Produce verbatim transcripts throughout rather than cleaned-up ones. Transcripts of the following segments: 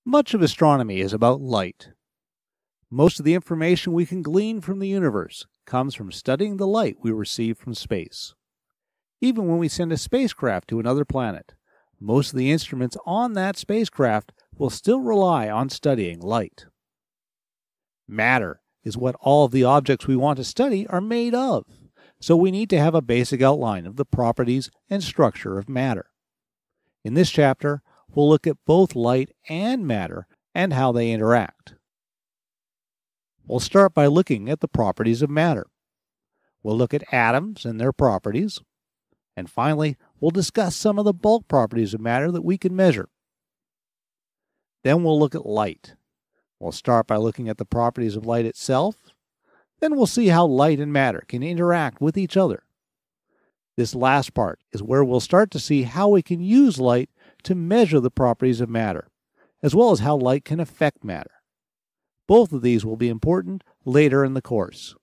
Much of astronomy is about light. Most of the information we can glean from the universe comes from studying the light we receive from space. Even when we send a spacecraft to another planet, most of the instruments on that spacecraft will still rely on studying light. Matter is what all of the objects we want to study are made of, so we need to have a basic outline of the properties and structure of matter. In this chapter, we'll look at both light and matter and how they interact. We'll start by looking at the properties of matter. We'll look at atoms and their properties. And finally, we'll discuss some of the bulk properties of matter that we can measure. Then we'll look at light. We'll start by looking at the properties of light itself. Then we'll see how light and matter can interact with each other. This last part is where we'll start to see how we can use light to measure the properties of matter, as well as how light can affect matter. Both of these will be important later in the course.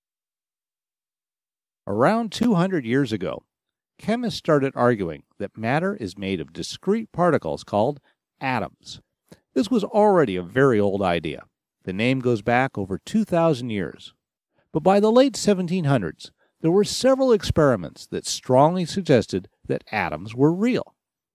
Around two hundred years ago, chemists started arguing that matter is made of discrete particles called atoms. This was already a very old idea. The name goes back over two thousand years. But by the late seventeen hundreds, there were several experiments that strongly suggested that atoms were real.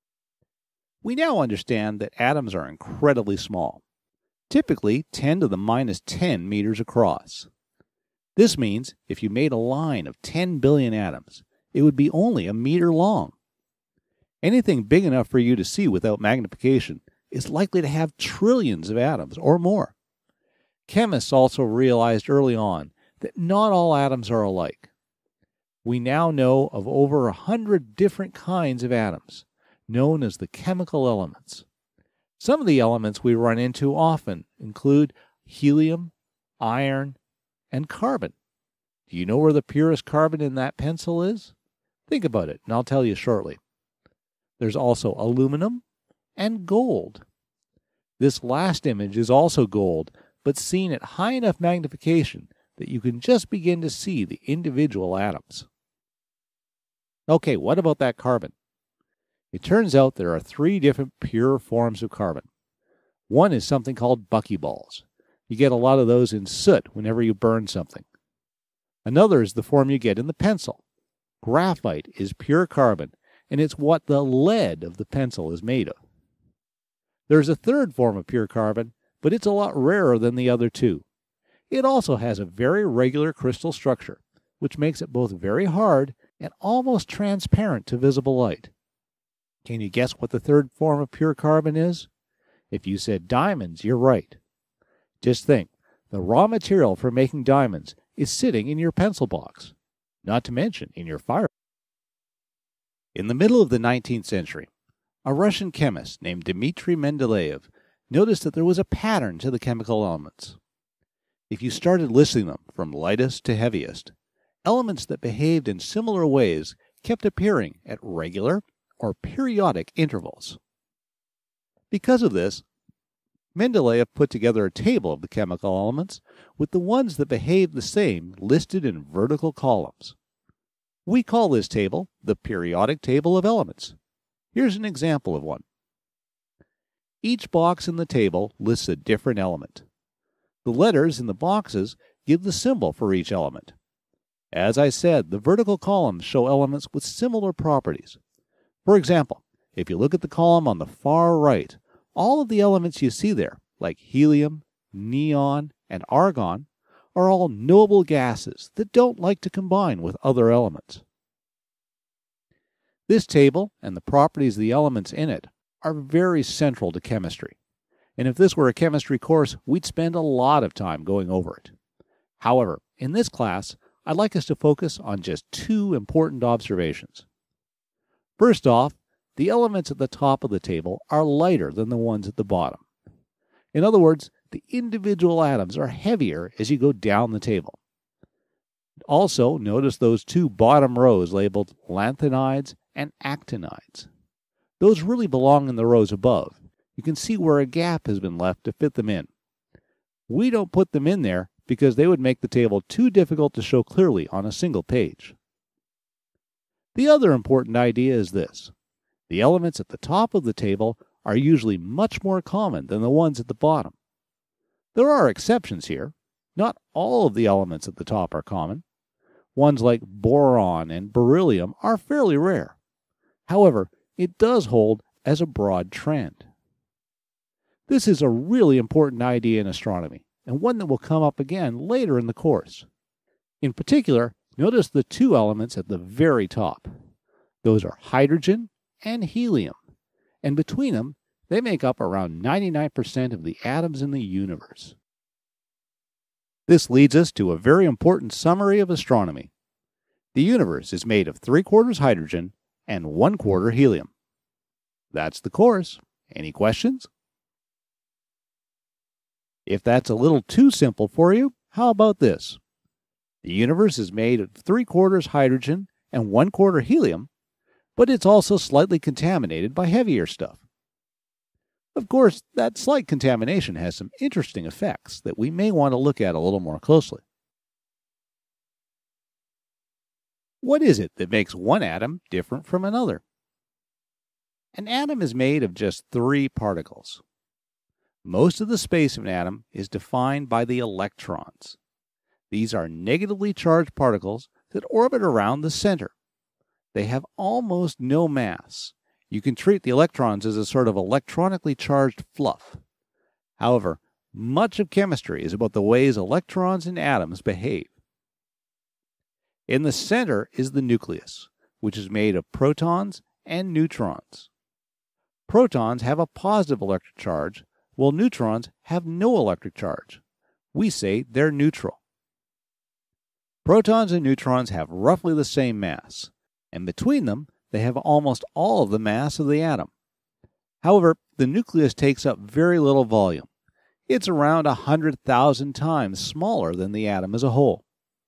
We now understand that atoms are incredibly small, typically ten to the minus ten meters across. This means if you made a line of ten billion atoms, it would be only a meter long. Anything big enough for you to see without magnification is likely to have trillions of atoms or more. Chemists also realized early on that not all atoms are alike. We now know of over a hundred different kinds of atoms, known as the chemical elements. Some of the elements we run into often include helium, iron, and carbon. Do you know where the purest carbon in that pencil is? Think about it, and I'll tell you shortly. There's also aluminum and gold. This last image is also gold, but seen at high enough magnification that you can just begin to see the individual atoms. Okay, what about that carbon? It turns out there are three different pure forms of carbon. One is something called buckyballs. You get a lot of those in soot whenever you burn something. Another is the form you get in the pencil. Graphite is pure carbon, and it's what the lead of the pencil is made of. There's a third form of pure carbon, but it's a lot rarer than the other two. It also has a very regular crystal structure, which makes it both very hard and almost transparent to visible light. Can you guess what the third form of pure carbon is? If you said diamonds, you're right. Just think, the raw material for making diamonds is sitting in your pencil box, not to mention in your fire. In the middle of the nineteenth century, a Russian chemist named Dmitry Mendeleev noticed that there was a pattern to the chemical elements. If you started listing them from lightest to heaviest, elements that behaved in similar ways kept appearing at regular or periodic intervals. Because of this, Mendeleev put together a table of the chemical elements with the ones that behaved the same listed in vertical columns. We call this table the periodic table of elements. Here's an example of one. Each box in the table lists a different element. The letters in the boxes give the symbol for each element. As I said, the vertical columns show elements with similar properties. For example, if you look at the column on the far right, all of the elements you see there, like helium, neon, and argon, are all noble gases that don't like to combine with other elements. This table and the properties of the elements in it are very central to chemistry. And if this were a chemistry course, we'd spend a lot of time going over it. However, in this class, I'd like us to focus on just two important observations. First off, the elements at the top of the table are lighter than the ones at the bottom. In other words, the individual atoms are heavier as you go down the table. Also, notice those two bottom rows labeled lanthanides and actinides. Those really belong in the rows above. You can see where a gap has been left to fit them in. We don't put them in there because they would make the table too difficult to show clearly on a single page. The other important idea is this. The elements at the top of the table are usually much more common than the ones at the bottom. There are exceptions here. Not all of the elements at the top are common. Ones like boron and beryllium are fairly rare. However, it does hold as a broad trend. This is a really important idea in astronomy, and one that will come up again later in the course. In particular, notice the two elements at the very top. Those are hydrogen and helium, and between them, they make up around ninety-nine percent of the atoms in the universe. This leads us to a very important summary of astronomy. The universe is made of three-quarters hydrogen and one-quarter helium. That's the course. Any questions? If that's a little too simple for you, how about this? The universe is made of three-quarters hydrogen and one-quarter helium, but it's also slightly contaminated by heavier stuff. Of course, that slight contamination has some interesting effects that we may want to look at a little more closely. What is it that makes one atom different from another? An atom is made of just three particles. Most of the space of an atom is defined by the electrons. These are negatively charged particles that orbit around the center. They have almost no mass. You can treat the electrons as a sort of electronically charged fluff. However, much of chemistry is about the ways electrons and atoms behave. In the center is the nucleus, which is made of protons and neutrons. Protons have a positive electric charge, while neutrons have no electric charge. We say they're neutral. Protons and neutrons have roughly the same mass, and between them, they have almost all of the mass of the atom. However, the nucleus takes up very little volume. It's around one hundred thousand times smaller than the atom as a whole.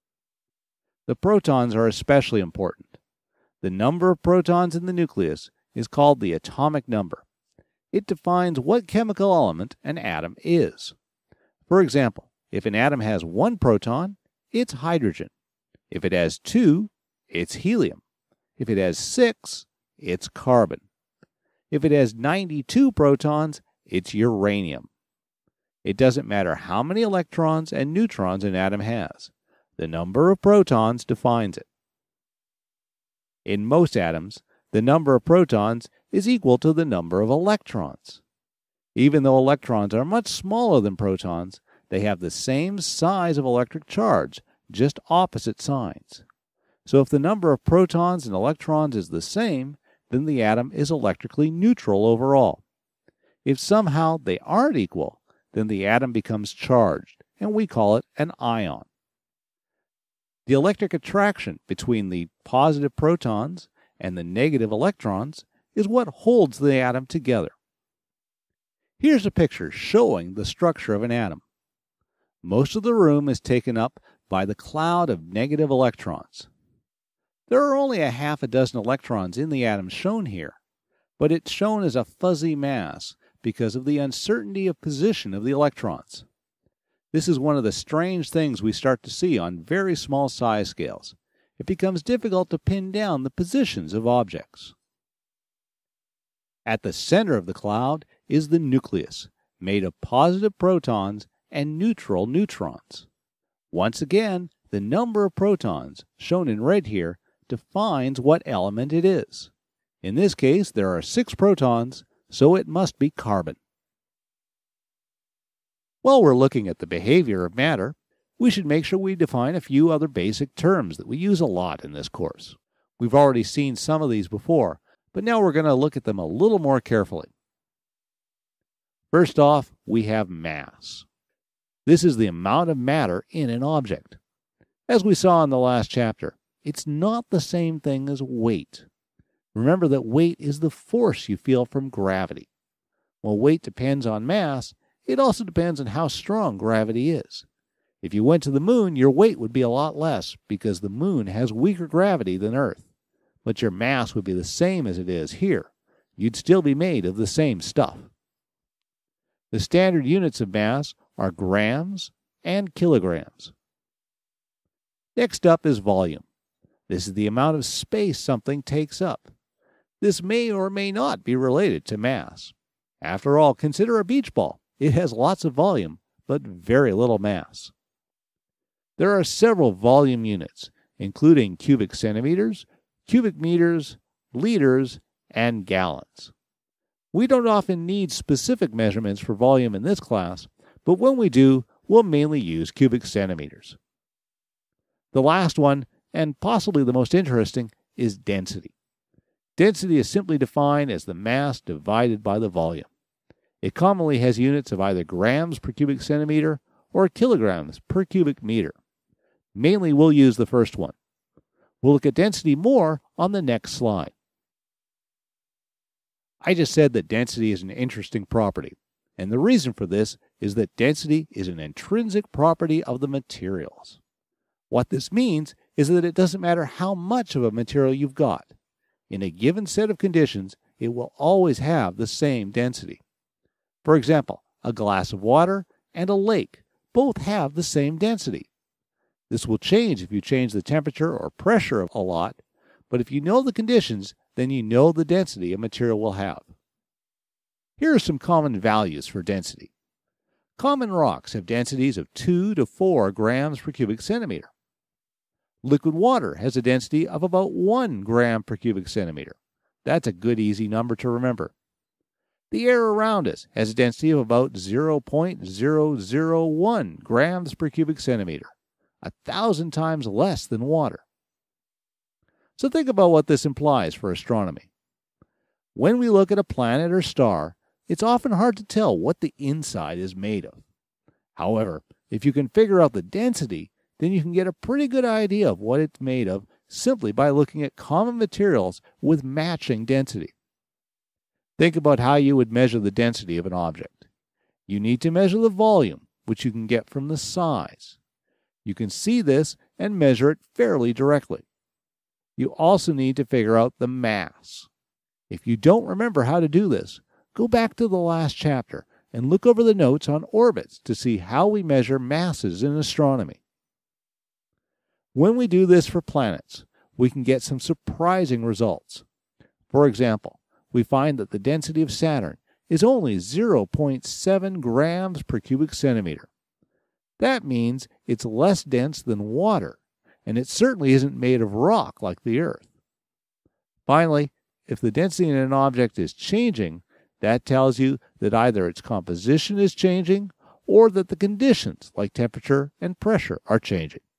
The protons are especially important. The number of protons in the nucleus is called the atomic number. It defines what chemical element an atom is. For example, if an atom has one proton, it's hydrogen. If it has two, it's helium. If it has six, it's carbon. If it has ninety-two protons, it's uranium. It doesn't matter how many electrons and neutrons an atom has. The number of protons defines it. In most atoms, the number of protons is equal to the number of electrons. Even though electrons are much smaller than protons, they have the same size of electric charge, just opposite signs. So if the number of protons and electrons is the same, then the atom is electrically neutral overall. If somehow they aren't equal, then the atom becomes charged, and we call it an ion. The electric attraction between the positive protons and the negative electrons is what holds the atom together. Here's a picture showing the structure of an atom. Most of the room is taken up by the cloud of negative electrons. There are only a half a dozen electrons in the atom shown here, but it's shown as a fuzzy mass because of the uncertainty of position of the electrons. This is one of the strange things we start to see on very small size scales. It becomes difficult to pin down the positions of objects. At the center of the cloud is the nucleus, made of positive protons and neutral neutrons. Once again, the number of protons, shown in red here, defines what element it is. In this case, there are six protons, so it must be carbon. While we're looking at the behavior of matter, we should make sure we define a few other basic terms that we use a lot in this course. We've already seen some of these before, but now we're going to look at them a little more carefully. First off, we have mass. This is the amount of matter in an object. As we saw in the last chapter, it's not the same thing as weight. Remember that weight is the force you feel from gravity. While weight depends on mass, it also depends on how strong gravity is. If you went to the moon, your weight would be a lot less because the moon has weaker gravity than Earth. But your mass would be the same as it is here. You'd still be made of the same stuff. The standard units of mass are grams and kilograms. Next up is volume. This is the amount of space something takes up. This may or may not be related to mass. After all, consider a beach ball. It has lots of volume, but very little mass. There are several volume units, including cubic centimeters, cubic meters, liters, and gallons. We don't often need specific measurements for volume in this class, but when we do, we'll mainly use cubic centimeters. The last one, and possibly the most interesting, is density. Density is simply defined as the mass divided by the volume. It commonly has units of either grams per cubic centimeter or kilograms per cubic meter. Mainly we'll use the first one. We'll look at density more on the next slide. I just said that density is an interesting property, and the reason for this is that density is an intrinsic property of the materials. What this means is that it doesn't matter how much of a material you've got. In a given set of conditions, it will always have the same density. For example, a glass of water and a lake both have the same density. This will change if you change the temperature or pressure a lot, but if you know the conditions, then you know the density a material will have. Here are some common values for density. Common rocks have densities of two to four grams per cubic centimeter. Liquid water has a density of about one gram per cubic centimeter. That's a good easy number to remember. The air around us has a density of about zero point zero zero one grams per cubic centimeter, a thousand times less than water. So think about what this implies for astronomy. When we look at a planet or star, it's often hard to tell what the inside is made of. However, if you can figure out the density, then you can get a pretty good idea of what it's made of simply by looking at common materials with matching density. Think about how you would measure the density of an object. You need to measure the volume, which you can get from the size. You can see this and measure it fairly directly. You also need to figure out the mass. If you don't remember how to do this, go back to the last chapter and look over the notes on orbits to see how we measure masses in astronomy. When we do this for planets, we can get some surprising results. For example, we find that the density of Saturn is only zero point seven grams per cubic centimeter. That means it's less dense than water, and it certainly isn't made of rock like the Earth. Finally, if the density in an object is changing, that tells you that either its composition is changing or that the conditions like temperature and pressure are changing.